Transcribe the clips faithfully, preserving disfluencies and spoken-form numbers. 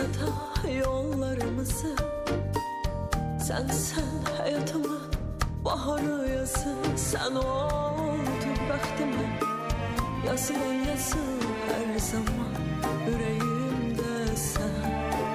ayırsa da yollarımızı, sen sen hayatımın baharı yazı, sen oldun bəxtimə yazılan yazı, her zaman yüreğimde sen.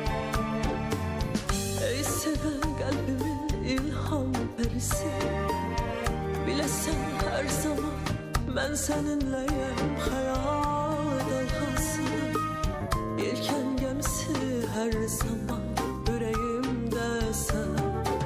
Ey seven kalbimin ilham perisi, bilesen her zaman ben seninleyim, hayal dalgasının yelken gemisi, her zaman yüreğimde sen.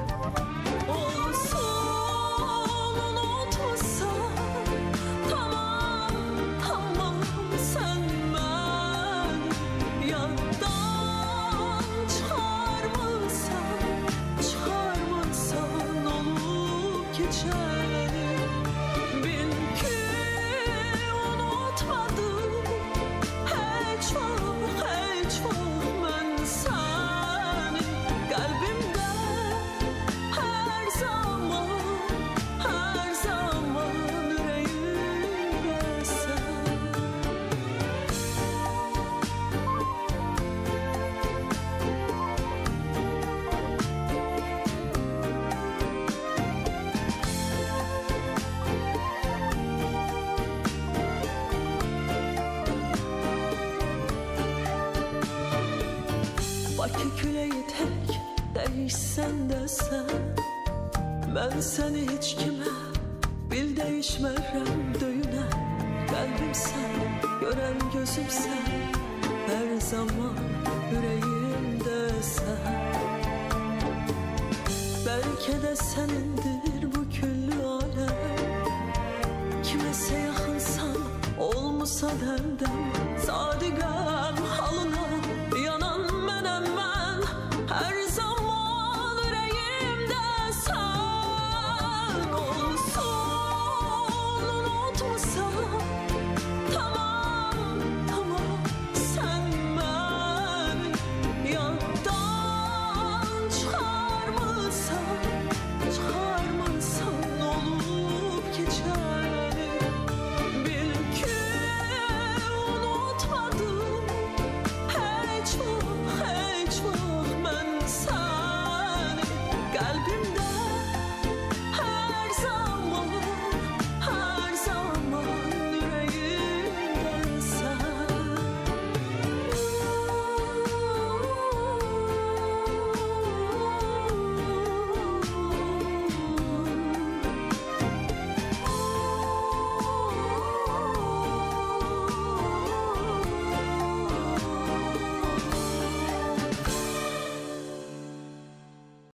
Bakı küleyi tek değişsen de sen, ben seni hiç kime bil değişmerem döyüne. Kalbim sen, gören gözüm sen, her zaman yüreğimde sen. Belki de senindir bu küllü alem, kimese yakınsan olmasa derdem, sadigam